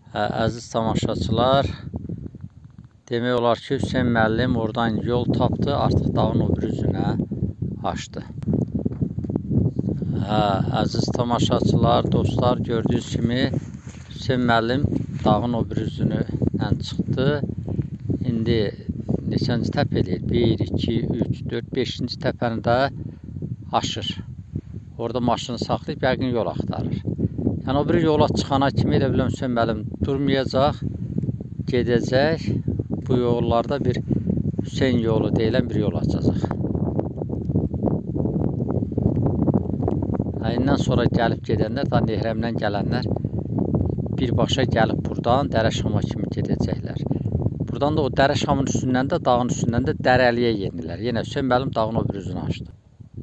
Əziz tamaşaçılar, demək olar ki, Hüseyn müəllim oradan yol tapdı, artıq dağın o bir üzünə açdı. Əziz tamaşaçılar, dostlar, gördüyünüz kimi Hüseyn müəllim dağın o bir üzünə çıxdı. İndi neçənci təpə eləyir? 1, 2, 3, 4, 5-ci təpəni də aşır. Orada maşını saxlayıb yəqin yol axtarır. Yəni o bir yola çıxana kimi elə biləm Hüseyn müəllim durmayacaq, gedəcək. Bu yollarda bir Hüseyn yolu deyilən bir yol açacaq. İndən sonra gəlib gedənlər, daha Nehrəmdən gələnlər birbaşa gəlib buradan Dərəşama kimi gedəcəklər. Buradan da o Dərəşamın üstündən də, dağın üstündən də Dərəliyə yenilər. Yenə Hüseyn müəllim dağın o bir üzünü açdı.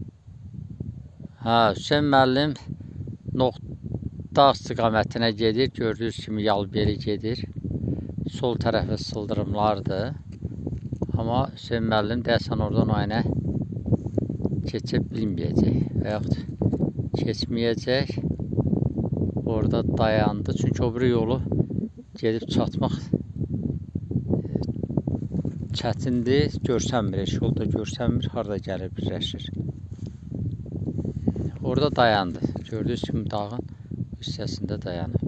Hüseyn müəllim dağ istiqamətinə gedir. Gördüyünüz kimi yalbeli gedir. Sol tərəfi sıldırımlardır. Amma Hüseyn müəllim deyəsən oradan o yana keçə bilməyəcək və yaxud keçməyəcək. Orada dayandı. Çünki o biri yolu gedib çatmaq çətindir. Görsənmir, yolda görsənmir. Harada gəlir birləşir. Orada dayandı. Gördüyünüz kimi dağın hissəsində dayanıb.